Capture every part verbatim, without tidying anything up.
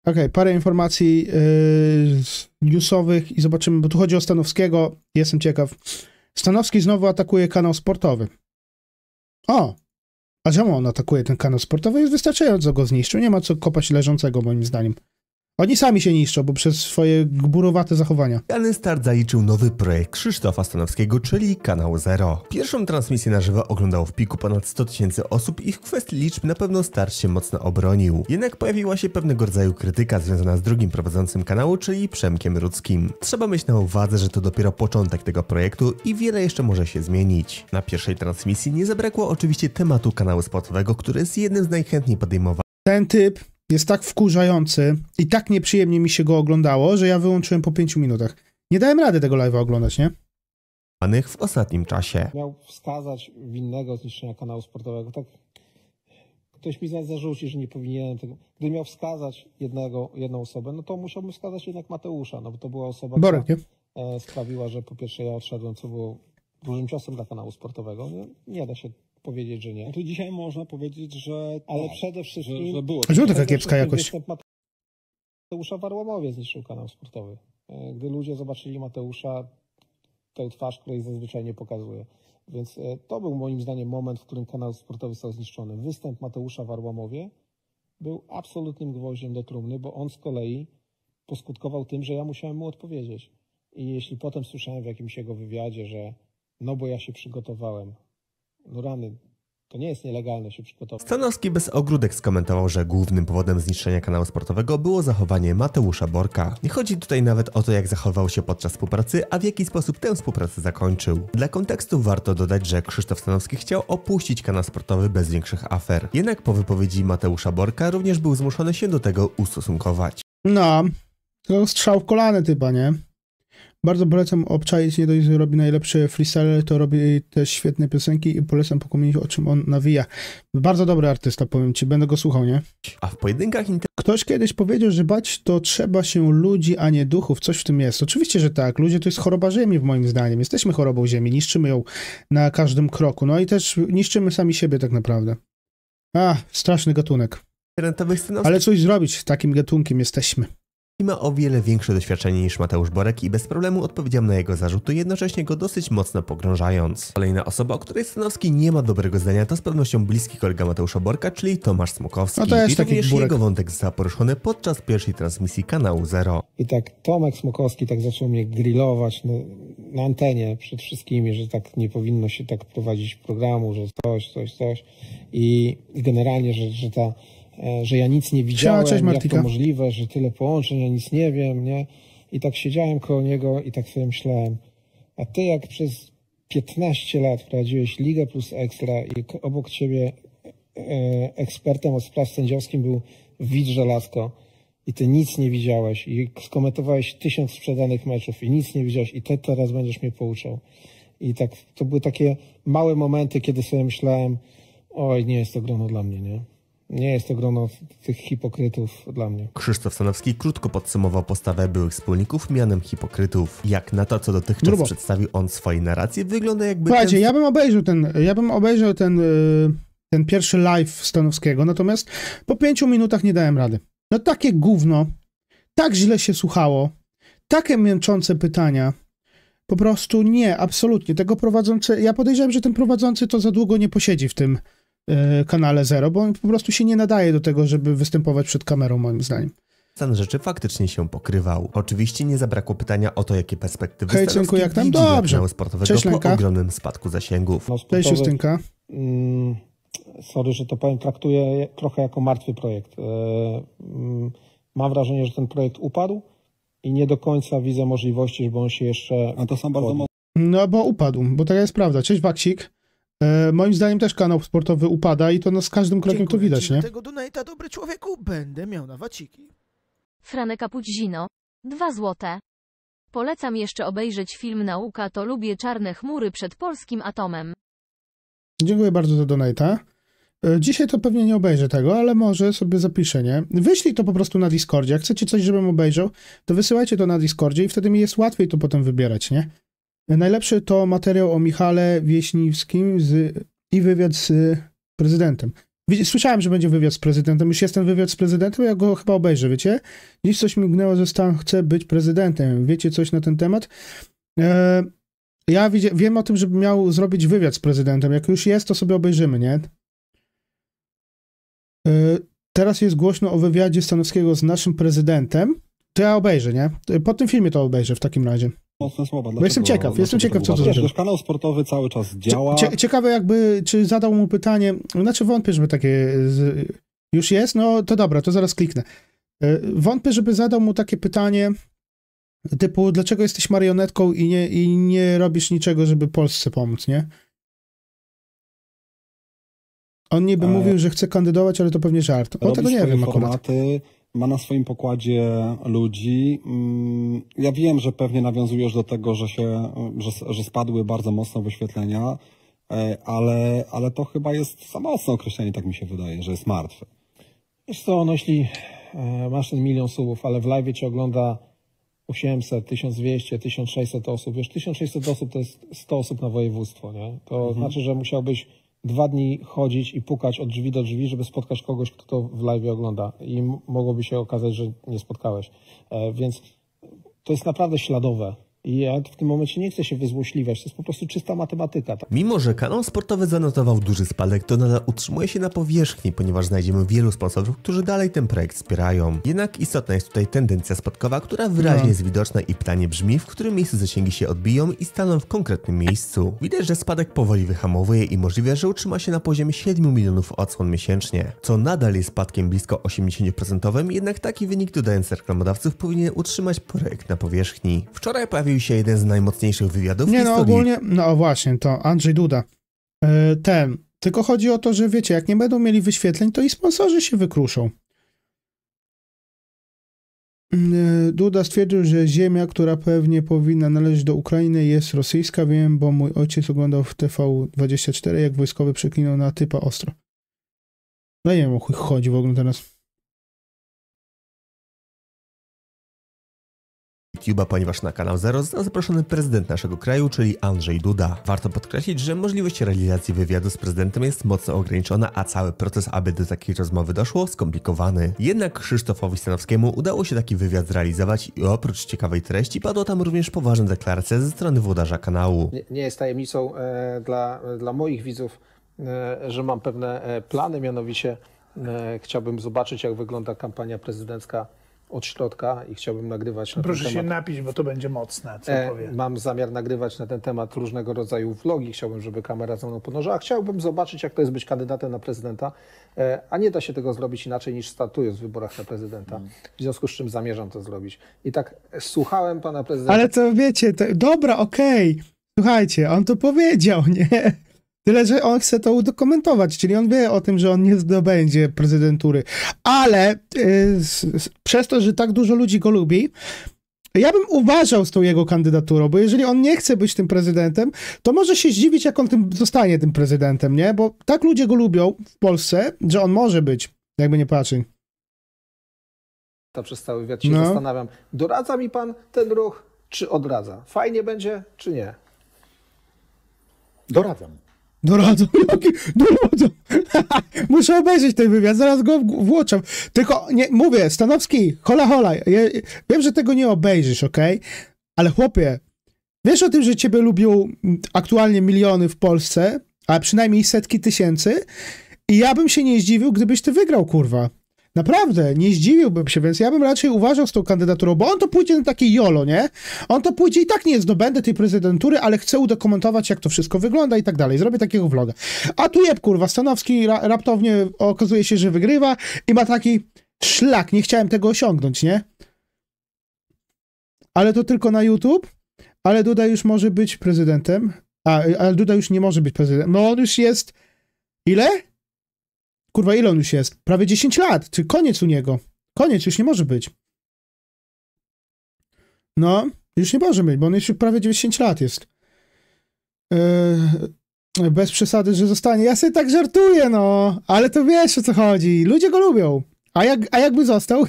Okej, okay, parę informacji yy, newsowych i zobaczymy, bo tu chodzi o Stanowskiego. Jestem ciekaw. Stanowski znowu atakuje kanał sportowy. O! A czemu on atakuje ten kanał sportowy? Jest wystarczająco go zniszczył. Nie ma co kopać leżącego, moim zdaniem. Oni sami się niszczą, bo przez swoje gburowate zachowania. Udany start zaliczył nowy projekt Krzysztofa Stanowskiego, czyli Kanał Zero. Pierwszą transmisję na żywo oglądało w piku ponad sto tysięcy osób i w kwestii liczb na pewno start się mocno obronił. Jednak pojawiła się pewnego rodzaju krytyka związana z drugim prowadzącym kanału, czyli Przemkiem Rudzkim. Trzeba mieć na uwadze, że to dopiero początek tego projektu i wiele jeszcze może się zmienić. Na pierwszej transmisji nie zabrakło oczywiście tematu kanału sportowego, który jest jednym z najchętniej podejmowanych. Ten typ jest tak wkurzający i tak nieprzyjemnie mi się go oglądało, że ja wyłączyłem po pięciu minutach. Nie dałem rady tego live'a oglądać, nie? W ostatnim czasie. Miał wskazać winnego zniszczenia kanału sportowego. Tak ktoś mi zarzuci, że nie powinienem tego. Gdy miał wskazać jednego, jedną osobę, no to musiałbym wskazać jednak Mateusza, no bo to była osoba, Borek, która nie? sprawiła, że po pierwsze ja odszedłem, co było dużym ciosem dla kanału sportowego. Nie, nie da się powiedzieć, że nie. No to dzisiaj można powiedzieć, że Ale tak, przede wszystkim... że, że było. Czemu taka kiepska jakość? Mateusza w Arłamowie zniszczył kanał sportowy. Gdy ludzie zobaczyli Mateusza, tę twarz, której zazwyczaj nie pokazuje. Więc to był moim zdaniem moment, w którym kanał sportowy został zniszczony. Występ Mateusza w Arłamowie był absolutnym gwoździem do trumny, bo on z kolei poskutkował tym, że ja musiałem mu odpowiedzieć. I jeśli potem słyszałem w jakimś jego wywiadzie, że no bo ja się przygotowałem, no rany, to nie jest nielegalne się przygotować. Stanowski bez ogródek skomentował, że głównym powodem zniszczenia kanału sportowego było zachowanie Mateusza Borka. Nie chodzi tutaj nawet o to, jak zachował się podczas współpracy, a w jaki sposób tę współpracę zakończył. Dla kontekstu warto dodać, że Krzysztof Stanowski chciał opuścić kanał sportowy bez większych afer. Jednak po wypowiedzi Mateusza Borka również był zmuszony się do tego ustosunkować. No, to strzał w kolany typa, nie? Bardzo polecam obczaić, nie dość, że robi najlepsze freestyle, to robi też świetne piosenki i polecam pokomienić, o czym on nawija. Bardzo dobry artysta, powiem ci, będę go słuchał, nie? A w pojedynkach inter... Ktoś kiedyś powiedział, że bać to trzeba się ludzi, a nie duchów. Coś w tym jest. Oczywiście, że tak. Ludzie to jest choroba ziemi, moim zdaniem. Jesteśmy chorobą ziemi, niszczymy ją na każdym kroku. No i też niszczymy sami siebie tak naprawdę. A, straszny gatunek. Ale coś zrobić, z takim gatunkiem jesteśmy. Ma o wiele większe doświadczenie niż Mateusz Borek i bez problemu odpowiedział na jego zarzuty, jednocześnie go dosyć mocno pogrążając. Kolejna osoba, o której Stanowski nie ma dobrego zdania, to z pewnością bliski kolega Mateusza Borka, czyli Tomasz Smokowski. No to jest I również taki jego wątek został poruszony podczas pierwszej transmisji kanału Zero. I tak Tomek Smokowski tak zaczął mnie grillować no, na antenie przed wszystkimi, że tak nie powinno się tak prowadzić programu, że coś, coś, coś. I, i generalnie, że, że ta że ja nic nie widziałem, Cześć, jak to możliwe, że tyle połączeń, ja nic nie wiem, nie? I tak siedziałem koło niego i tak sobie myślałem, a ty jak przez piętnaście lat prowadziłeś Ligę Plus Ekstra i obok ciebie e, ekspertem od spraw sędziowskim był Widz Żelazko i ty nic nie widziałeś i skomentowałeś tysiąc sprzedanych meczów i nic nie widziałeś i ty teraz będziesz mnie pouczał. I tak to były takie małe momenty, kiedy sobie myślałem, oj, nie jest to grono dla mnie, nie? Nie jest to grono tych hipokrytów dla mnie. Krzysztof Stanowski krótko podsumował postawę byłych wspólników mianem hipokrytów. Jak na to, co dotychczas Grubo. przedstawił on swoje narracje, wygląda jakby... Słuchajcie, ten... ja bym obejrzał ten, ja bym obejrzał ten, ten pierwszy live Stanowskiego, natomiast po pięciu minutach nie dałem rady. No takie gówno, tak źle się słuchało, takie męczące pytania. Po prostu nie, absolutnie. Tego prowadzący, ja podejrzewam, że ten prowadzący to za długo nie posiedzi w tym kanale Zero, bo on po prostu się nie nadaje do tego, żeby występować przed kamerą, moim zdaniem. Stan rzeczy faktycznie się pokrywał. Oczywiście nie zabrakło pytania o to, jakie perspektywy Hej, Cynku, jak tam? widzi dla Dobrze. kanału sportowego Cześć, po Lenka. ogromnym spadku zasięgów. No, Cześć, Justynka. Mm, sorry, że to powiem, traktuję trochę jako martwy projekt. E, mm, mam wrażenie, że ten projekt upadł i nie do końca widzę możliwości, żeby on się jeszcze... A to są bardzo mocno. No bo upadł, bo taka jest prawda. Cześć, Waksik. E, moim zdaniem też kanał sportowy upada i to no, z każdym krokiem to widać, nie? Tego donate'a, dobry człowieku, będę miał na waciki. Franek Apudzino. Dwa złote. Polecam jeszcze obejrzeć film Nauka to lubię czarne chmury przed polskim atomem. Dziękuję bardzo za donate'a. E, dzisiaj to pewnie nie obejrzę tego, ale może sobie zapiszę, nie? Wyślij to po prostu na Discordzie. Jak chcecie coś, żebym obejrzał, to wysyłajcie to na Discordzie i wtedy mi jest łatwiej to potem wybierać, nie? Najlepszy to materiał o Michale Wieśniwskim z, i wywiad z prezydentem. Słyszałem, że będzie wywiad z prezydentem. Już jest ten wywiad z prezydentem, ja go chyba obejrzę, wiecie? Dziś coś mignęło, że Stan chce być prezydentem. Wiecie coś na ten temat? E, ja widzia, wiem o tym, żeby miał zrobić wywiad z prezydentem. Jak już jest, to sobie obejrzymy, nie? E, teraz jest głośno o wywiadzie Stanowskiego z naszym prezydentem. To ja obejrzę, nie? Po tym filmie to obejrzę w takim razie. Mocne słowa. Bo jestem ciekaw, jestem ciekaw, co to Wiesz, zrobił. Wiesz, kanał sportowy cały czas działa. Cie, ciekawe jakby, czy zadał mu pytanie, znaczy wątpię, żeby takie z, już jest, no to dobra, to zaraz kliknę. Wątpię, żeby zadał mu takie pytanie typu, dlaczego jesteś marionetką i nie, i nie robisz niczego, żeby Polsce pomóc, nie? On niby Ale... mówił, że chce kandydować, ale to pewnie żart. O, tego nie wiem akurat. Formaty, ma na swoim pokładzie ludzi. Ja wiem, że pewnie nawiązujesz do tego, że się, że, że spadły bardzo mocno wyświetlenia, ale, ale to chyba jest za mocne określenie, tak mi się wydaje, że jest martwy. Wiesz co, no jeśli masz ten milion subów, ale w live cię ogląda osiemset, tysiąc dwieście, tysiąc sześćset osób, wiesz, tysiąc sześćset osób to jest sto osób na województwo, nie? To mhm. znaczy, że musiałbyś dwa dni chodzić i pukać od drzwi do drzwi, żeby spotkać kogoś, kto to w live ogląda i mogłoby się okazać, że nie spotkałeś. E, więc to jest naprawdę śladowe. I ja w tym momencie nie chcę się wyzłośliwiać, to jest po prostu czysta matematyka. Tak? Mimo, że kanał sportowy zanotował duży spadek, to nadal utrzymuje się na powierzchni, ponieważ znajdziemy wielu sponsorów, którzy dalej ten projekt wspierają. Jednak istotna jest tutaj tendencja spadkowa, która wyraźnie no. jest widoczna i pytanie brzmi, w którym miejscu zasięgi się odbiją i staną w konkretnym miejscu. Widać, że spadek powoli wyhamowuje i możliwe, że utrzyma się na poziomie siedmiu milionów odsłon miesięcznie, co nadal jest spadkiem blisko osiemdziesiąt procent, jednak taki wynik, dodając reklamodawców, powinien utrzymać projekt na powierzchni. Wczoraj pojawił się jeden z najmocniejszych wywiadów w Nie, historii. no ogólnie, no właśnie, to Andrzej Duda. Yy, ten. Tylko chodzi o to, że wiecie, jak nie będą mieli wyświetleń, to i sponsorzy się wykruszą. Yy, Duda stwierdził, że ziemia, która pewnie powinna należeć do Ukrainy, jest rosyjska. Wiem, bo mój ojciec oglądał w T V dwadzieścia cztery, jak wojskowy przeklinał na typa ostro. No nie wiem, o chuj chodzi w ogóle teraz. YouTube'a, ponieważ na kanał Zero został zaproszony prezydent naszego kraju, czyli Andrzej Duda. Warto podkreślić, że możliwość realizacji wywiadu z prezydentem jest mocno ograniczona, a cały proces, aby do takiej rozmowy doszło, skomplikowany. Jednak Krzysztofowi Stanowskiemu udało się taki wywiad zrealizować i oprócz ciekawej treści padła tam również poważna deklaracja ze strony włodarza kanału. Nie, nie jest tajemnicą e, dla, dla moich widzów, e, że mam pewne e, plany, mianowicie e, chciałbym zobaczyć, jak wygląda kampania prezydencka od środka i chciałbym nagrywać na Proszę ten temat. się napić, bo to będzie mocne, co e, powiem. Mam zamiar nagrywać na ten temat różnego rodzaju vlogi. Chciałbym, żeby kamera ze mną podążała. Chciałbym zobaczyć, jak to jest być kandydatem na prezydenta, e, a nie da się tego zrobić inaczej niż startując w wyborach na prezydenta. Hmm. W związku z czym zamierzam to zrobić. I tak słuchałem pana prezydenta. Ale to wiecie, to, dobra, okej. Okay. Słuchajcie, on to powiedział, nie? Tyle, że on chce to udokumentować, czyli on wie o tym, że on nie zdobędzie prezydentury. Ale yy, s, s, przez to, że tak dużo ludzi go lubi, ja bym uważał z tą jego kandydaturą, bo jeżeli on nie chce być tym prezydentem, to może się zdziwić, jak on tym zostanie tym prezydentem, nie? Bo tak ludzie go lubią w Polsce, że on może być, jakby nie patrzeć. To przez cały wywiad się no. zastanawiam. Doradza mi pan ten ruch, czy odradza? Fajnie będzie, czy nie? Doradzam. Doradzą, jaki? Doradzą. Muszę obejrzeć ten wywiad, zaraz go włączam. Tylko, nie, mówię, Stanowski, hola hola, ja, wiem, że tego nie obejrzysz, okej? Okay? Ale chłopie, wiesz o tym, że ciebie lubią aktualnie miliony w Polsce, a przynajmniej setki tysięcy i ja bym się nie zdziwił, gdybyś ty wygrał, kurwa. Naprawdę, nie zdziwiłbym się, więc ja bym raczej uważał z tą kandydaturą, bo on to pójdzie na takie jolo, nie? On to pójdzie i tak nie zdobędę tej prezydentury, ale chcę udokumentować, jak to wszystko wygląda i tak dalej. Zrobię takiego vloga. A tu jeb, kurwa, Stanowski ra raptownie okazuje się, że wygrywa i ma taki szlak, nie chciałem tego osiągnąć, nie? Ale to tylko na YouTube, ale Duda już może być prezydentem, a, ale Duda już nie może być prezydentem, no on już jest, ile? Kurwa, ile on już jest? Prawie dziesięć lat. Czy koniec u niego? Koniec, już nie może być. No, już nie może być, bo on już prawie dziewięćdziesiąt lat jest. Yy, bez przesady, że zostanie. Ja sobie tak żartuję, no. Ale to wiesz, o co chodzi. Ludzie go lubią. A, jak, a jakby został?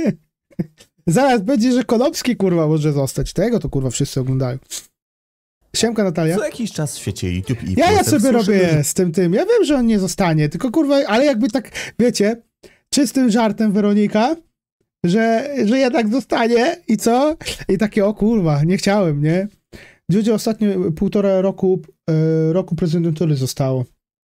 Zaraz będzie, że Konopski, kurwa, może zostać. Tego to, kurwa, wszyscy oglądają. Siemka, Natalia. Co jakiś czas w świecie YouTube i Ja, ja Polsce sobie wsłuży- robię z tym tym. Ja wiem, że on nie zostanie, tylko kurwa, ale jakby tak, wiecie, czystym żartem Weronika, że, że jednak zostanie i co? I takie, o kurwa, nie chciałem, nie? Dziudzie ostatnio półtora roku, e, roku prezydentury zostało.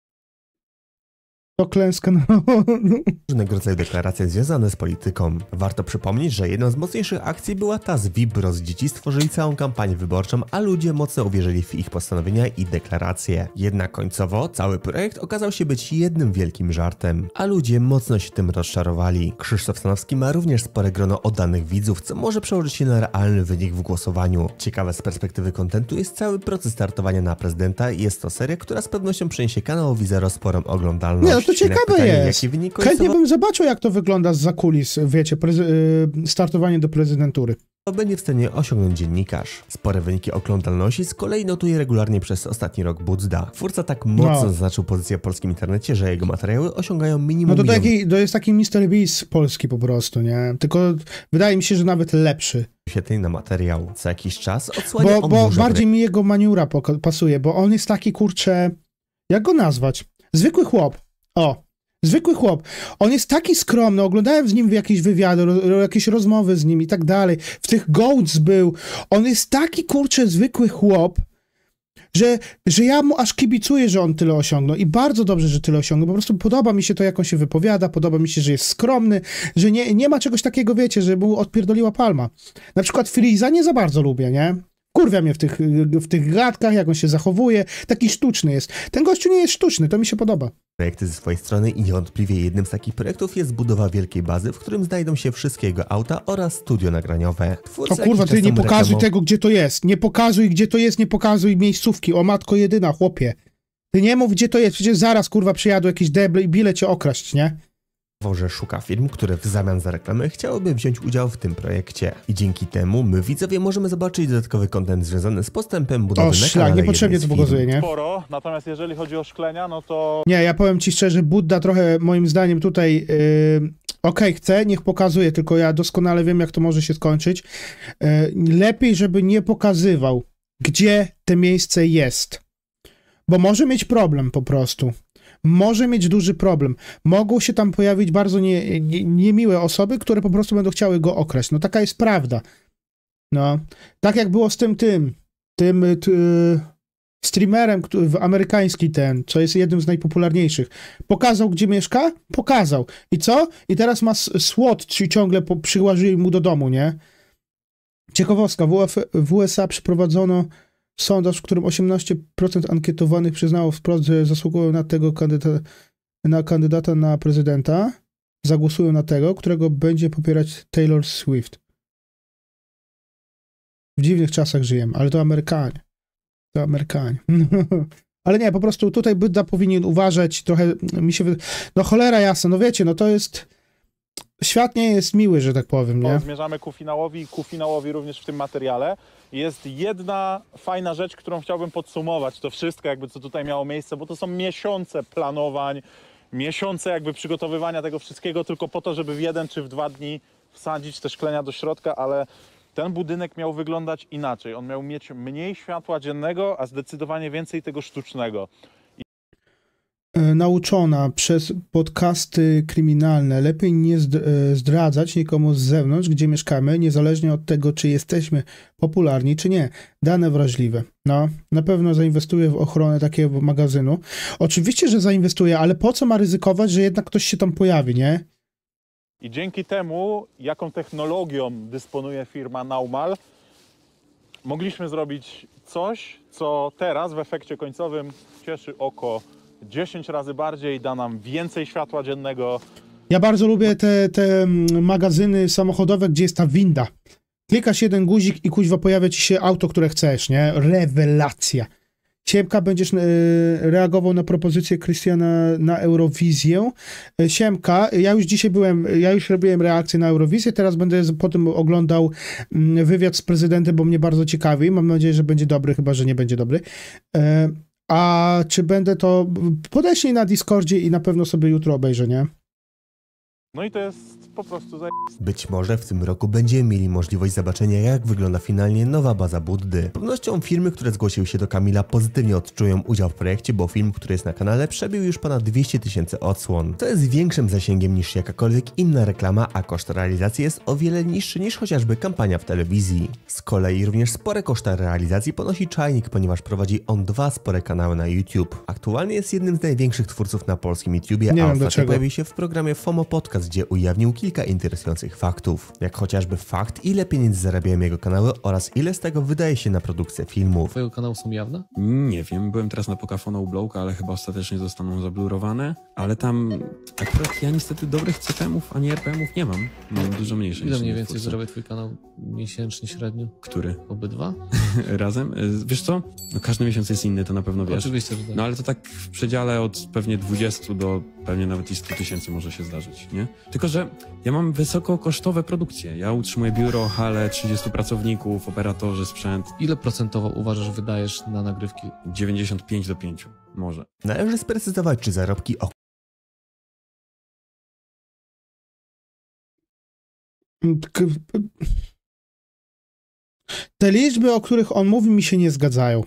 To klęska narodu. różnego rodzaju deklaracje związane z polityką. Warto przypomnieć, że jedną z mocniejszych akcji była ta z V I P, roz dzieci stworzyli całą kampanię wyborczą, a ludzie mocno uwierzyli w ich postanowienia i deklaracje. Jednak końcowo cały projekt okazał się być jednym wielkim żartem, a ludzie mocno się tym rozczarowali. Krzysztof Stanowski ma również spore grono oddanych widzów, co może przełożyć się na realny wynik w głosowaniu. Ciekawe z perspektywy kontentu jest cały proces startowania na prezydenta i jest to seria, która z pewnością przyniesie kanałowi Zero sporą oglądalność. Nie, no to ciekawe pytanie, jest. Jaki wynik Chętnie końcowo bym zobaczył, jak to wygląda zza kulis, wiecie, prezy- y, startowanie do prezydentury. będzie w stanie osiągnąć dziennikarz. Spore wyniki oglądalności z kolei notuje regularnie przez ostatni rok Budda. Twórca tak mocno No. zaznaczył pozycję w polskim internecie, że jego materiały osiągają No minimum to, milion taki, to jest taki mister Beast polski po prostu, nie? Tylko wydaje mi się, że nawet lepszy. wyświetleń na materiał. Co jakiś czas odsłania Bo, on bo dużo bardziej mi jego maniura poka- pasuje, bo on jest taki, kurczę, jak go nazwać? Zwykły chłop. O, zwykły chłop. On jest taki skromny, oglądałem z nim jakieś wywiady, ro, jakieś rozmowy z nim i tak dalej. W tych Goats był. On jest taki, kurczę, zwykły chłop, że, że ja mu aż kibicuję, że on tyle osiągnął i bardzo dobrze, że tyle osiągnął. Po prostu podoba mi się to, jak on się wypowiada, podoba mi się, że jest skromny, że nie, nie ma czegoś takiego, wiecie, że mu odpierdoliła palma. Na przykład Freeza nie za bardzo lubię, nie? Kurwia mnie w tych, w tych gadkach, jak on się zachowuje. Taki sztuczny jest. Ten gościu nie jest sztuczny, to mi się podoba. projekty ze swojej strony i niewątpliwie jednym z takich projektów jest budowa wielkiej bazy, w którym znajdą się wszystkie jego auta oraz studio nagraniowe. Twórca O kurwa, jakiś ty czas nie temu pokazuj reklamował- tego, gdzie to jest. Nie pokazuj, gdzie to jest, nie pokazuj miejscówki. O matko jedyna, chłopie. Ty nie mów, gdzie to jest. Przecież zaraz, kurwa, przyjadą jakieś deble i bile cię okraść, nie? że szuka firm, które w zamian za reklamę chciałyby wziąć udział w tym projekcie. I dzięki temu my, widzowie, możemy zobaczyć dodatkowy content związany z postępem budowy O, na szlak, kanale niepotrzebnie jednej to z firm. pokazuje, nie? Sporo, natomiast jeżeli chodzi o szklenia, no to Nie, ja powiem ci szczerze, Budda trochę moim zdaniem tutaj yy, okej, chce, niech pokazuje, tylko ja doskonale wiem, jak to może się skończyć. Yy, lepiej, żeby nie pokazywał, gdzie to miejsce jest. Bo może mieć problem po prostu. Może mieć duży problem. Mogą się tam pojawić bardzo nie, nie, niemiłe osoby, które po prostu będą chciały go okraść. No taka jest prawda. No. Tak jak było z tym tym, tym t, streamerem, który, amerykański ten, co jest jednym z najpopularniejszych. Pokazał, gdzie mieszka? Pokazał. I co? I teraz ma s- SWAT ci ciągle po, przyłożyli mu do domu, nie? Ciekawostka. W, U F, w U S A przeprowadzono sondaż, w którym osiemnaście procent ankietowanych przyznało wprost, że zasługują na tego kandydata na, kandydata na prezydenta. Zagłosują na tego, którego będzie popierać Taylor Swift. W dziwnych czasach żyjemy, ale to Amerykanie. To Amerykanie. Ale nie, po prostu tutaj Budda powinien uważać trochę, mi się wy... no cholera jasna, no wiecie, no to jest świat nie jest miły, że tak powiem, nie? zmierzamy ku finałowi i ku finałowi również w tym materiale. Jest jedna fajna rzecz, którą chciałbym podsumować, to wszystko jakby co tutaj miało miejsce, bo to są miesiące planowań, miesiące jakby przygotowywania tego wszystkiego tylko po to, żeby w jeden czy w dwa dni wsadzić te szklenia do środka, ale ten budynek miał wyglądać inaczej. On miał mieć mniej światła dziennego, a zdecydowanie więcej tego sztucznego. Nauczona przez podcasty kryminalne, lepiej nie zdradzać nikomu z zewnątrz, gdzie mieszkamy, niezależnie od tego, czy jesteśmy popularni, czy nie. Dane wrażliwe. No, na pewno zainwestuję w ochronę takiego magazynu. Oczywiście, że zainwestuję, ale po co ma ryzykować, że jednak ktoś się tam pojawi, nie? I dzięki temu, jaką technologią dysponuje firma Naumal, mogliśmy zrobić coś, co teraz w efekcie końcowym cieszy oko dziesięć razy bardziej, da nam więcej światła dziennego. Ja bardzo lubię te, te magazyny samochodowe, gdzie jest ta winda. Klikasz jeden guzik i kuźwa pojawia ci się auto, które chcesz, nie? Rewelacja. Siemka, będziesz yy, reagował na propozycję Krystiana na Eurowizję. Yy, Siemka, ja już dzisiaj byłem, ja już robiłem reakcję na Eurowizję, teraz będę potem oglądał yy, wywiad z prezydentem, bo mnie bardzo ciekawi. Mam nadzieję, że będzie dobry, chyba że nie będzie dobry. Yy, a czy będę to... Podeślij na Discordzie i na pewno sobie jutro obejrzę, nie? No i to jest po prostu za... Być może w tym roku będziemy mieli możliwość zobaczenia, jak wygląda finalnie nowa baza Buddy. Z pewnością firmy, które zgłosiły się do Kamila, pozytywnie odczują udział w projekcie, bo film, który jest na kanale, przebił już ponad dwieście tysięcy odsłon. To jest większym zasięgiem niż jakakolwiek inna reklama, a koszt realizacji jest o wiele niższy niż chociażby kampania w telewizji. Z kolei również spore koszta realizacji ponosi Czajnik, ponieważ prowadzi on dwa spore kanały na YouTube. Aktualnie jest jednym z największych twórców na polskim YouTubie, Nie a wiem ostatnio dlaczego. pojawił się w programie FOMO Podcast, gdzie ujawnił kilka interesujących faktów, jak chociażby fakt, ile pieniędzy zarabiają jego kanały oraz ile z tego wydaje się na produkcję filmów. Twojego kanału są jawne? Nie wiem, byłem teraz na Pokafona u Blowka, ale chyba ostatecznie zostaną zablurowane, ale tam akurat ja niestety dobrych C P M-ów ani R P M-ów nie mam. Mam dużo mniejsze. Ile niż mniej inni więcej twórcy. zarabia twój kanał miesięcznie średnio? Który? Obydwa? Razem? Y, Wiesz co? No każdy miesiąc jest inny, to na pewno wiesz. Oczywiście, że tak. No ale to tak w przedziale od pewnie dwudziestu do pewnie nawet i stu tysięcy może się zdarzyć, nie? Tylko, że ja mam wysokokosztowe produkcje. Ja utrzymuję biuro, halę, trzydziestu pracowników, operatorzy, sprzęt. Ile procentowo uważasz, wydajesz na nagrywki? dziewięćdziesiąt pięć do pięciu, może. Należy sprecyzować, czy zarobki o K- Te liczby, o których on mówi, mi się nie zgadzają.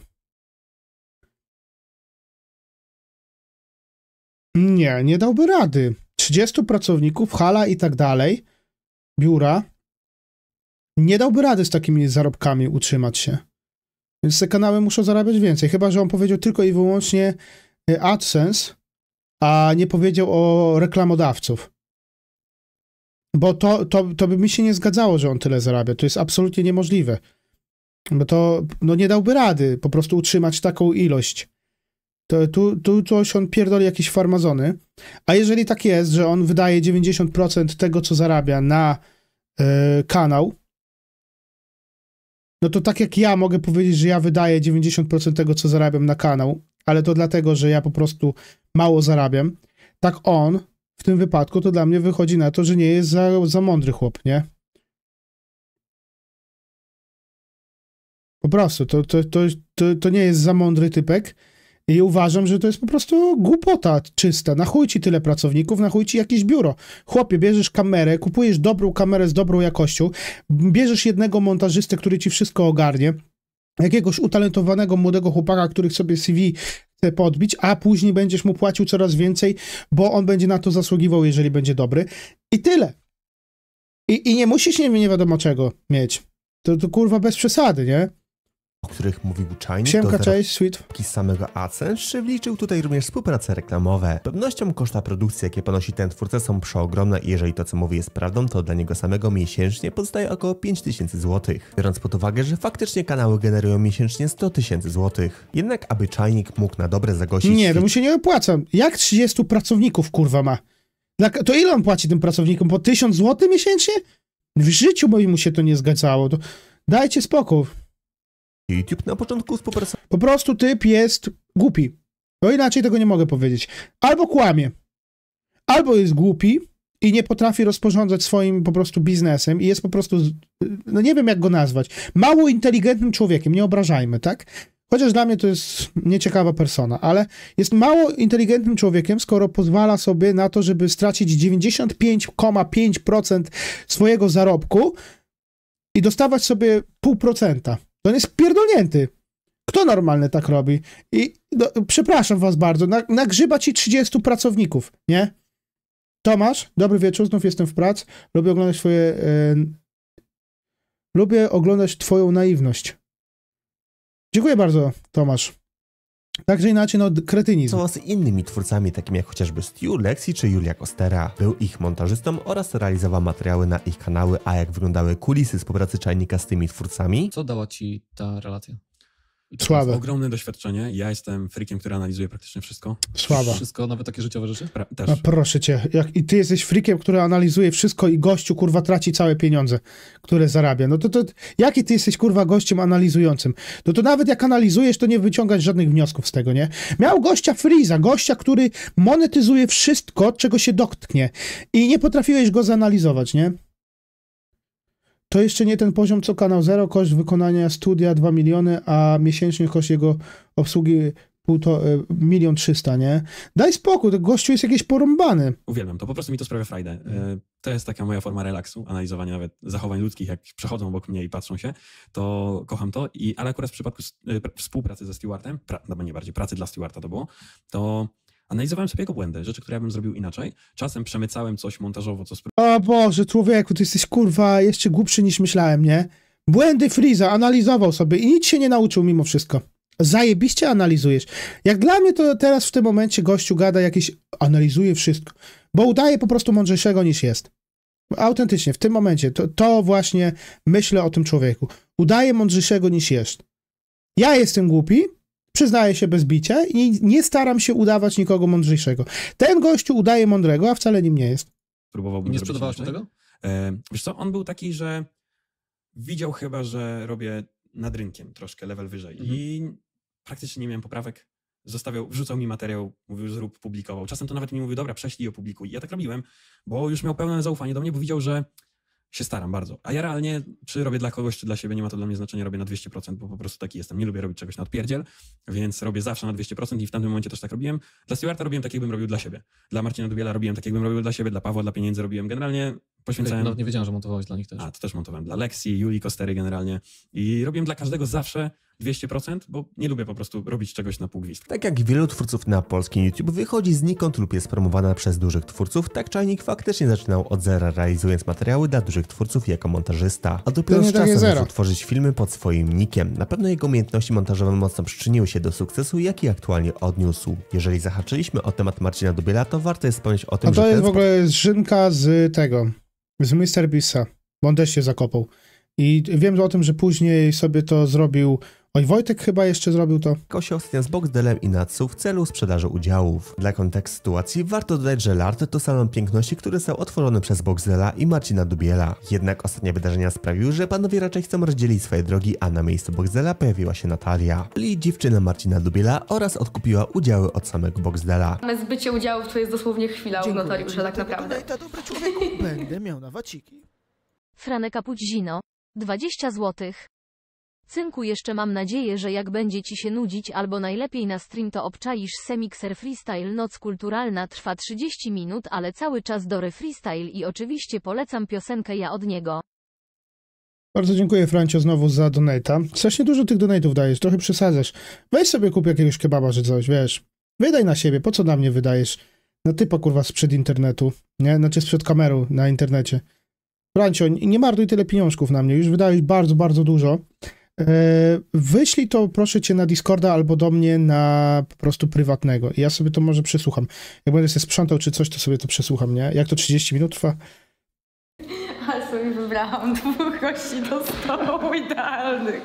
Nie, nie dałby rady. trzydziestu pracowników, hala i tak dalej, biura, nie dałby rady z takimi zarobkami utrzymać się. Więc te kanały muszą zarabiać więcej. Chyba że on powiedział tylko i wyłącznie AdSense, a nie powiedział o reklamodawców. Bo to, to, to by mi się nie zgadzało, że on tyle zarabia. To jest absolutnie niemożliwe. Bo to no nie dałby rady po prostu utrzymać taką ilość. To, tu, tu coś on pierdoli jakieś farmazony. A jeżeli tak jest, że on wydaje dziewięćdziesiąt procent tego, co zarabia na yy, kanał, no to tak jak ja mogę powiedzieć, że ja wydaję dziewięćdziesiąt procent tego, co zarabiam na kanał, ale to dlatego, że ja po prostu mało zarabiam, tak on w tym wypadku to dla mnie wychodzi na to, że nie jest za, za mądry chłop, nie? Po prostu, to, to, to, to, to nie jest za mądry typek i uważam, że to jest po prostu głupota czysta. Na chuj ci tyle pracowników, na chuj ci jakieś biuro. Chłopie, bierzesz kamerę, kupujesz dobrą kamerę z dobrą jakością, bierzesz jednego montażystę, który ci wszystko ogarnie, jakiegoś utalentowanego młodego chłopaka, który sobie C V chce podbić, a później będziesz mu płacił coraz więcej, bo on będzie na to zasługiwał, jeżeli będzie dobry. I tyle. I, i nie musisz nie, nie wiadomo czego mieć. To, to kurwa bez przesady, nie? o których mówił Czajnik, Siemka, to cześć, sweet. zarobki z samego AdSense, czy wliczył tutaj również współprace reklamowe. Z pewnością koszta produkcji, jakie ponosi ten twórca, są przeogromne i jeżeli to, co mówi, jest prawdą, to dla niego samego miesięcznie pozostaje około pięć tysięcy złotych. Biorąc pod uwagę, że faktycznie kanały generują miesięcznie sto tysięcy złotych. Jednak aby Czajnik mógł na dobre zagościć... Nie, to mu się nie opłaca. Jak trzydziestu pracowników, kurwa, ma? Dla, to ile on płaci tym pracownikom? Po tysiąc złotych miesięcznie? W życiu by mu się to nie zgadzało. To dajcie spokój. YouTube na początku współpracował Po prostu typ jest głupi. No inaczej tego nie mogę powiedzieć. Albo kłamie, albo jest głupi i nie potrafi rozporządzać swoim po prostu biznesem i jest po prostu, no nie wiem jak go nazwać, mało inteligentnym człowiekiem, nie obrażajmy, tak? Chociaż dla mnie to jest nieciekawa persona, ale jest mało inteligentnym człowiekiem, skoro pozwala sobie na to, żeby stracić dziewięćdziesiąt pięć przecinek pięć procent swojego zarobku i dostawać sobie pół procenta. To on jest pierdolnięty. Kto normalny tak robi? I no, przepraszam was bardzo, na, nagrzyba ci trzydziestu pracowników, nie? Tomasz, dobry wieczór, znów jestem w pracy. Lubię oglądać twoje... E, lubię oglądać twoją naiwność. Dziękuję bardzo, Tomasz. Także inaczej, no, kretynizm. z innymi twórcami, takimi jak chociażby Stu, Lexi czy Julia Kostera. Był ich montażystą oraz realizował materiały na ich kanały, a jak wyglądały kulisy współpracy Czajnika z tymi twórcami? Co dała ci ta relacja? I to Słabe, Ogromne doświadczenie. Ja jestem freakiem, który analizuje praktycznie wszystko. słaba. Wszystko, nawet takie życiowe rzeczy? Pra- też. No proszę cię, jak, i ty jesteś freakiem, który analizuje wszystko i gościu, kurwa, traci całe pieniądze, które zarabia. No to, to jaki ty jesteś, kurwa, gościem analizującym? No to nawet jak analizujesz, to nie wyciągasz żadnych wniosków z tego, nie? Miał gościa Freeza, gościa, który monetyzuje wszystko, czego się dotknie i nie potrafiłeś go zanalizować, nie? To jeszcze nie ten poziom, co kanał Zero, koszt wykonania studia dwa miliony, a miesięcznie koszt jego obsługi pół to, y, milion trzysta, nie? Daj spokój, to gościu jest jakiś porąbany. Uwielbiam to, po prostu mi to sprawia frajdę. E, To jest taka moja forma relaksu, analizowania nawet zachowań ludzkich, jak przechodzą obok mnie i patrzą się, to kocham to. I, ale akurat w przypadku y, współpracy ze Stewartem, pra, no nie bardziej pracy dla Stewarta to było, to analizowałem sobie jego błędy, rzeczy, które ja bym zrobił inaczej. Czasem przemycałem coś montażowo, co O Boże, człowieku, ty jesteś kurwa jeszcze głupszy niż myślałem, nie? Błędy Freeza analizował sobie i nic się nie nauczył mimo wszystko. Zajebiście analizujesz. Jak dla mnie to teraz w tym momencie gościu gada jakieś, analizuje wszystko, bo udaje po prostu mądrzejszego niż jest. Autentycznie, w tym momencie, to, to właśnie myślę o tym człowieku. Udaje mądrzejszego niż jest. Ja jestem głupi, przyznaję się bez bicia i nie staram się udawać nikogo mądrzejszego. Ten gościu udaje mądrego, a wcale nim nie jest. Próbowałbym Nie zrobić sprzedawałeś mu inaczej. tego? E, wiesz co, on był taki, że widział chyba, że robię nad rynkiem troszkę level wyżej Mhm. i praktycznie nie miałem poprawek. Zostawiał, wrzucał mi materiał, mówił, zrób, publikował. Czasem to nawet mi mówił, dobra, prześlij i opublikuj. I ja tak robiłem, bo już miał pełne zaufanie do mnie, bo widział, że się staram bardzo. A ja realnie, czy robię dla kogoś, czy dla siebie, nie ma to dla mnie znaczenia, robię na dwieście procent, bo po prostu taki jestem. Nie lubię robić czegoś na odpierdziel, więc robię zawsze na dwieście procent i w tamtym momencie też tak robiłem. Dla Stewarta robiłem tak, jakbym robił dla siebie. Dla Marcina Dubiela robiłem tak, jakbym robił dla siebie, dla Pawła, dla pieniędzy robiłem. Generalnie poświęcałem... Nawet nie wiedziałem, że montowałeś dla nich też. A, to też montowałem dla Lexi, Julii Kostery generalnie. I robiłem dla każdego zawsze dwieście procent, bo nie lubię po prostu robić czegoś na pół gwizdka. Tak jak wielu twórców na polskim YouTube wychodzi znikąd lub jest promowana przez dużych twórców, tak Czajnik faktycznie zaczynał od zera, realizując materiały dla dużych twórców jako montażysta. A dopiero To nie z takie czasem zero. zaczął tworzyć filmy pod swoim nickiem. Na pewno jego umiejętności montażowe mocno przyczyniły się do sukcesu, jaki aktualnie odniósł. Jeżeli zahaczyliśmy o temat Marcina Dubiela, to warto jest wspomnieć o tym, A to że jest ten w ogóle Żynka z tego, z mister Beasta, bo on też się zakopał. I wiem o tym, że później sobie to zrobił, oj Wojtek chyba jeszcze zrobił to. spotkał się ostatnio z Boxdelem i Natsu w celu sprzedaży udziałów. Dla kontekstu sytuacji warto dodać, że Lart to salon piękności, który został otworzony przez Boxdela i Marcina Dubiela. Jednak ostatnie wydarzenia sprawiły, że panowie raczej chcą rozdzielić swoje drogi, a na miejscu Boxdela pojawiła się Natalia, czyli dziewczyna Marcina Dubiela, oraz odkupiła udziały od samego Boxdela. Zbycie udziałów to jest dosłownie chwila u notariusza tak naprawdę. Dobry człowieku, będę miał na waciki. Franek Kapuźzino. dwadzieścia złotych. Cynku, jeszcze mam nadzieję, że jak będzie ci się nudzić albo najlepiej na stream, to obczaisz Semixer Freestyle. Noc kulturalna trwa trzydzieści minut, ale cały czas Dory Freestyle i oczywiście polecam piosenkę Ja od niego. Bardzo dziękuję, Francio, znowu za donate'a. Strasznie dużo tych donate'ów dajesz, trochę przesadzasz. Weź sobie kup jakiegoś kebaba, że coś, wiesz. Wydaj na siebie, po co na mnie wydajesz? Na typa, kurwa, sprzed internetu, nie? Znaczy sprzed kameru na internecie. Francio, nie marnuj tyle pieniążków na mnie, już wydałeś bardzo, bardzo dużo. Eee, wyślij to, proszę cię, na Discorda albo do mnie na po prostu prywatnego. I ja sobie to może przesłucham. Jak będę sobie sprzątał czy coś, to sobie to przesłucham, nie? Jak to trzydzieści minut trwa? Ale sobie wybrałam dwóch gości do stołu idealnych.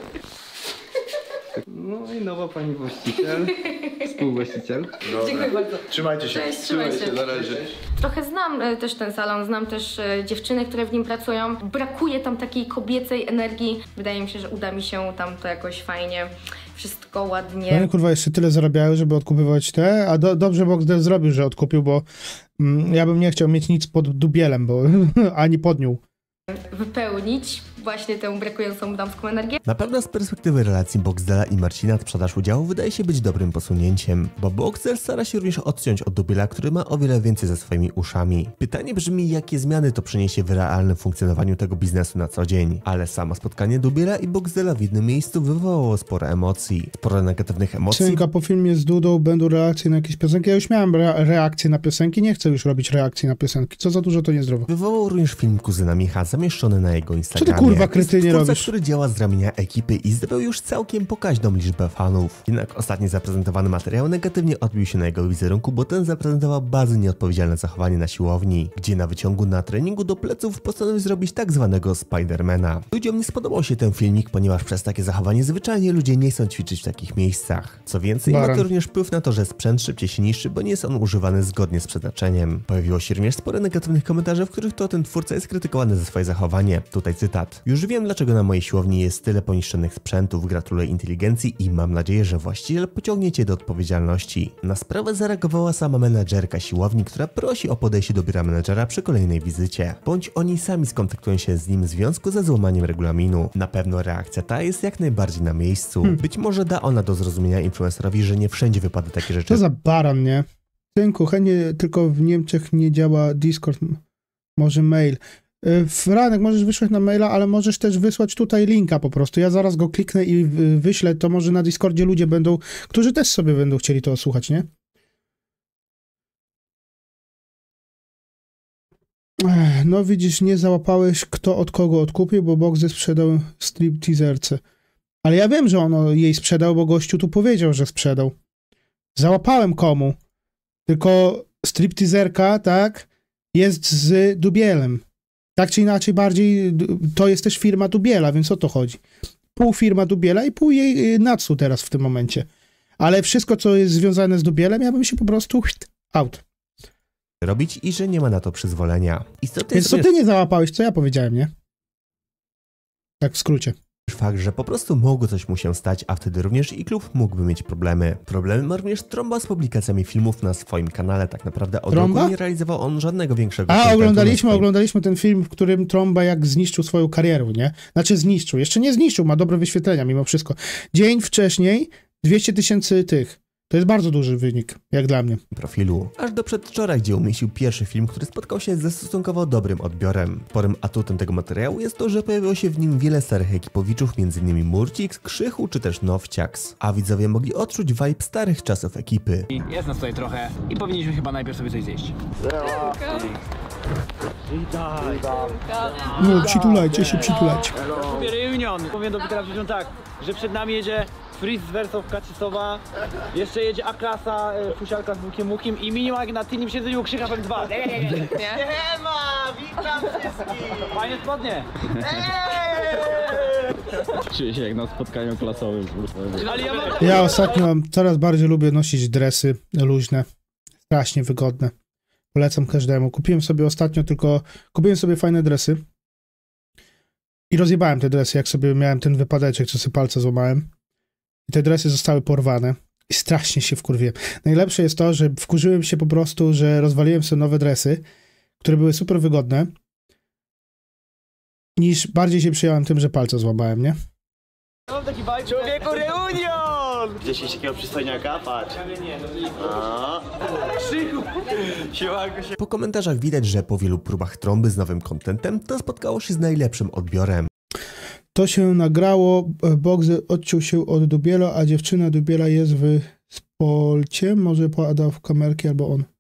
No i nowa pani właściciel, współwłaściciel. Dziękuję bardzo. Trzymajcie się. Cześć, trzymaj się. Na razie. Trochę znam e, też ten salon, znam też e, dziewczyny, które w nim pracują. Brakuje tam takiej kobiecej energii. Wydaje mi się, że uda mi się tam to jakoś fajnie, wszystko ładnie. No kurwa, jeszcze tyle zarabiają, żeby odkupywać te, a do, dobrze Boxdel zrobił, że odkupił, bo mm, ja bym nie chciał mieć nic pod dubielem, bo ani pod nią. Wypełnić właśnie tę brakującą damską energię. Na pewno z perspektywy relacji Boxdela i Marcina sprzedaż udziału wydaje się być dobrym posunięciem, bo Boxdel stara się również odciąć od Dubiela, który ma o wiele więcej ze swoimi uszami. Pytanie brzmi, jakie zmiany to przyniesie w realnym funkcjonowaniu tego biznesu na co dzień, ale samo spotkanie Dubiela i Boxdela w jednym miejscu wywołało sporo emocji, sporo negatywnych emocji. Synka, po filmie z Dudą będą reakcje na jakieś piosenki. Ja już miałem re reakcje na piosenki, nie chcę już robić reakcji na piosenki. Co za dużo, to niezdrowo. Wywołał również film kuzyna Micha zamieszczony na jego Instagramie. Co ty kurwa kretynie Jest twórca, robisz? który działa z ramienia ekipy i zdobył już całkiem pokaźną liczbę fanów. Jednak ostatni zaprezentowany materiał negatywnie odbił się na jego wizerunku, bo ten zaprezentował bardzo nieodpowiedzialne zachowanie na siłowni, gdzie na wyciągu na treningu do pleców postanowił zrobić tak zwanego Spidermana. Ludziom nie spodobał się ten filmik, ponieważ przez takie zachowanie zwyczajnie ludzie nie chcą ćwiczyć w takich miejscach. Co więcej, ma Baran. to również wpływ na to, że sprzęt szybciej się niszczy, bo nie jest on używany zgodnie z przeznaczeniem. Pojawiło się również sporo negatywnych komentarzy, w których to ten twórca jest krytykowany za swoje zachowanie. Tutaj cytat. Discord. Już wiem, dlaczego na mojej siłowni jest tyle poniszczonych sprzętów, gratuluję inteligencji i mam nadzieję, że właściciel pociągnie cię do odpowiedzialności. Na sprawę zareagowała sama menadżerka siłowni, która prosi o podejście do biura menadżera przy kolejnej wizycie. Bądź oni sami skontaktują się z nim w związku ze złamaniem regulaminu. Na pewno reakcja ta jest jak najbardziej na miejscu. Hmm. Być może da ona do zrozumienia influencerowi, że nie wszędzie wypada takie rzeczy. To za baran, nie? Synku, chętnie tylko w Niemczech nie działa Discord, może mail. Franek, możesz wysłać na maila, ale możesz też wysłać tutaj linka po prostu. Ja zaraz go kliknę i wyślę, to może na Discordzie ludzie będą, którzy też sobie będą chcieli to słuchać, nie? No widzisz, nie załapałeś, kto od kogo odkupił, bo Boxdel sprzedał stripteaserce. Ale ja wiem, że on jej sprzedał, bo gościu tu powiedział, że sprzedał. Załapałem komu. Tylko stripteaserka, tak, jest z Dubielem. Tak czy inaczej bardziej, to jest też firma Dubiela, więc o to chodzi. Pół firma Dubiela i pół jej Natsu teraz w tym momencie. Ale wszystko, co jest związane z Dubielem, ja bym się po prostu out. Robić i że nie ma na to przyzwolenia. Istotnie więc co ty nie załapałeś, co ja powiedziałem, nie? Tak w skrócie. Fakt, że po prostu mogło coś mu się stać, a wtedy również i klub mógłby mieć problemy. Problemy ma również Tromba z publikacjami filmów na swoim kanale. Tak naprawdę od Tromba? roku nie realizował on żadnego większego... A, oglądaliśmy, oglądaliśmy ten film, w którym Tromba jak zniszczył swoją karierę, nie? Znaczy zniszczył. Jeszcze nie zniszczył, ma dobre wyświetlenia mimo wszystko. Dzień wcześniej dwieście tysięcy tych. To jest bardzo duży wynik, jak dla mnie. Profilu. Aż do przedwczoraj, gdzie umieścił pierwszy film, który spotkał się ze stosunkowo dobrym odbiorem. Sporym atutem tego materiału jest to, że pojawiło się w nim wiele starych ekipowiczów, m.in. Murcix, Krzychu czy też Nowciaks. A widzowie mogli odczuć vibe starych czasów ekipy. Jest nas tutaj trochę i powinniśmy chyba najpierw sobie coś zjeść. Witaj. No, przytulajcie się, przytulajcie. Mówię reunion. Powiem do Petera tak, że przed nami jedzie Fritz z Wersow Kacisowa, jeszcze jedzie A-klasa, e, fusialka z Bukiem Mukim i minimum na tylnym siedzeniu Krzycha P dwa. Siema, witam wszystkich! Fajne spodnie! Czuję się jak na spotkaniu klasowym. Ale ja, mam... ja ostatnio coraz bardziej lubię nosić dresy luźne, strasznie wygodne. Polecam każdemu. Kupiłem sobie ostatnio tylko, kupiłem sobie fajne dresy i rozjebałem te dresy, jak sobie miałem ten wypadeczek, co sobie palce złamałem. I te dresy zostały porwane. I strasznie się wkurwiłem. Najlepsze jest to, że wkurzyłem się po prostu, że rozwaliłem sobie nowe dresy, które były super wygodne, niż bardziej się przyjąłem tym, że palce złamałem, nie? Mam taki vibe. Człowieku, reunion! Gdzieś jest takiego przystojniaka? Patrz. A. Krzyku! Siłanko się... Po komentarzach widać, że po wielu próbach Tromby z nowym kontentem to spotkało się z najlepszym odbiorem. To się nagrało, Boxdel odciął się od Dubiela, a dziewczyna Dubiela jest w Spolcie. Może pada w kamerki albo on.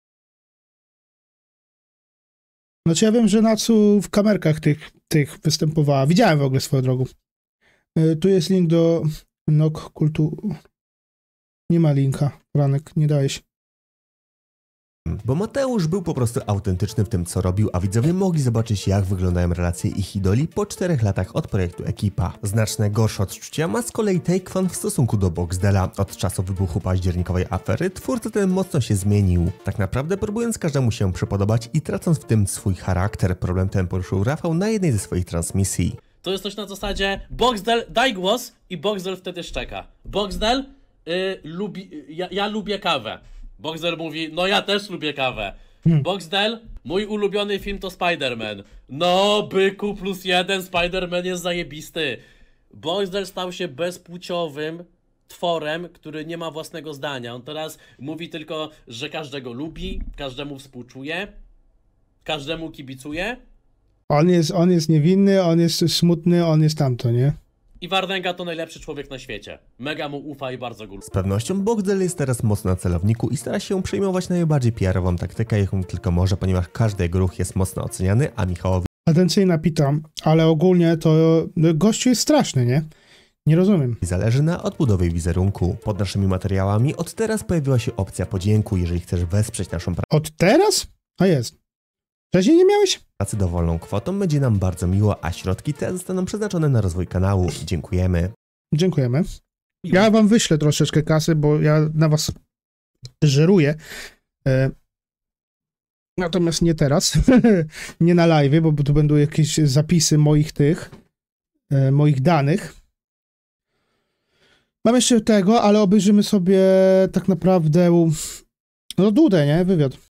Znaczy ja wiem, że Natsu w kamerkach tych, tych występowała. Widziałem w ogóle swoją drogą. Tu jest link do Nok Kultu. Nie ma linka, Franek, nie dałeś. Bo Mateusz był po prostu autentyczny w tym, co robił, a widzowie mogli zobaczyć, jak wyglądają relacje ich idoli po czterech latach od projektu Ekipa. Znacznie gorsze odczucia ma z kolei Take-Fan w stosunku do Boxdela. Od czasu wybuchu październikowej afery twórca ten mocno się zmienił. Tak naprawdę próbując każdemu się przypodobać i tracąc w tym swój charakter. Problem ten poruszył Rafał na jednej ze swoich transmisji. To jest coś na zasadzie Boxdel, daj głos i Boxdel wtedy szczeka. Boxdel, yy, lubi, ja, ja lubię kawę. Boxdel mówi, no ja też lubię kawę. Hmm. Boxdel, mój ulubiony film to Spider-Man. No, byku plus jeden, Spider-Man jest zajebisty. Boxdel stał się bezpłciowym tworem, który nie ma własnego zdania. On teraz mówi tylko, że każdego lubi, każdemu współczuje, każdemu kibicuje. On jest, on jest niewinny, on jest smutny, on jest tamto, nie? I Wardęga to najlepszy człowiek na świecie. Mega mu ufa i bardzo go lubi. Z pewnością Boxdel jest teraz mocno na celowniku i stara się przejmować najbardziej P R ową taktykę, jaką tylko może, ponieważ każdy jego ruch jest mocno oceniany, a Michałowi... Atencyjna pita, ale ogólnie to gościu jest straszny, nie? Nie rozumiem. Zależy na odbudowie wizerunku. Pod naszymi materiałami od teraz pojawiła się opcja podzięku, jeżeli chcesz wesprzeć naszą pracę. Od teraz? A jest. Wcześniej nie miałeś? Pracę dowolną kwotą będzie nam bardzo miło, a środki te zostaną przeznaczone na rozwój kanału. Dziękujemy. Dziękujemy. Ja wam wyślę troszeczkę kasy, bo ja na was żeruję. Natomiast nie teraz, nie na live, bo tu będą jakieś zapisy moich tych, e, moich danych. Mam jeszcze tego, ale obejrzymy sobie tak naprawdę, no Dudę, nie? Wywiad.